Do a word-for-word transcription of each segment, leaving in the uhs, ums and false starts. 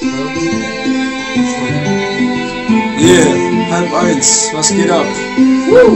Yeah, halb eins, was geht ab? Woo.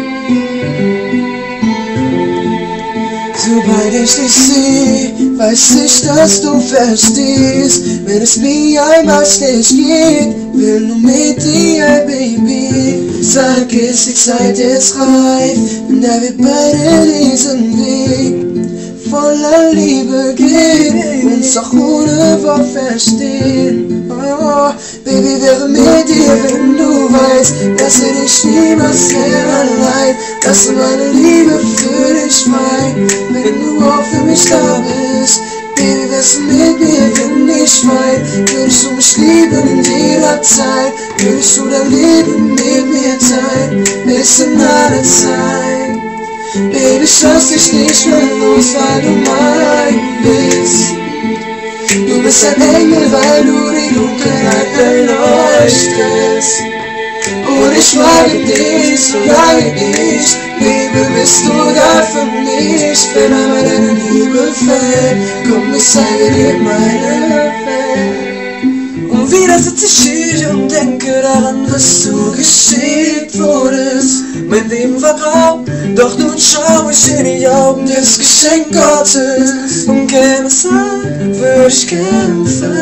Sobald ich dich seh, weiß ich, dass du verstehst. Wenn es mir einmal schlecht geht, will nur mit dir, Baby. Sag es, die Zeit ist reif, und da wir beide diesen Weg voller Liebe gehen, uns auch ohne Wort verstehen. Oh, Baby, wäre mit dir, wenn du weißt, dass ich dich niemals mehr allein. Dass du meine Liebe für dich mein, wenn du auch für mich da bist. Baby, wärst du mit mir, wenn ich wein, würdest du mich lieben jederzeit, würdest du dein Leben mit mir teilen, bis in alle Zeit. Baby, ich lass dich nicht mehr los, weil du mein bist. Du bist ein Engel, weil du die Dunkelheit erleuchtest. Und ich frage dich, solange ich lebe, bist du da für mich. Wenn einmal deine Liebe fällt, komm, ich zeige dir meine Welt. Und wieder sitze ich hier und denke daran, was du geschickt wurdest. Mein Leben war grau, doch nun schau ich in die Augen des Geschenk Gottes. Und käme es an, würde ich kämpfen,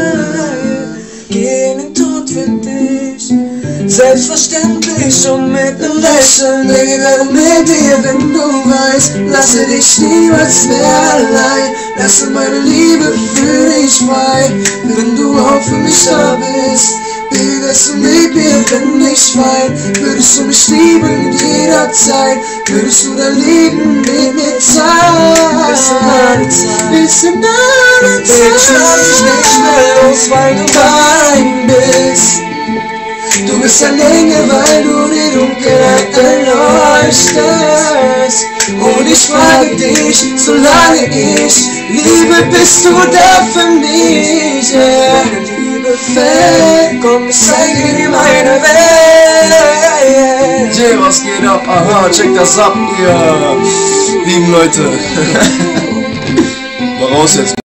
geh in den Tod für dich. Selbstverständlich und mit nem Lächeln, Baby, wäre mit dir, wenn du weißt, lasse dich niemals mehr allein. Lasse meine Liebe für dich frei, wenn du auch für mich da bist. Baby, wärst du mit mir, wenn ich wein, würdest du mich lieben jederzeit, würdest du dein Leben mit mir teilen. Bis in alle Zeit, bis in alle Zeit. Baby, ich lass dich nicht mehr los, weil du mein bist. Du bist ein Engel, weil du die Dunkelheit erleuchtest. Und ich frage dich, solange ich liebe, bist du da für mich. Yeah. Liebe fällt, komm, ich zeige dir meine Welt. Yeah, was geht ab? Aha, check das ab, ihr lieben Leute. Mal raus jetzt.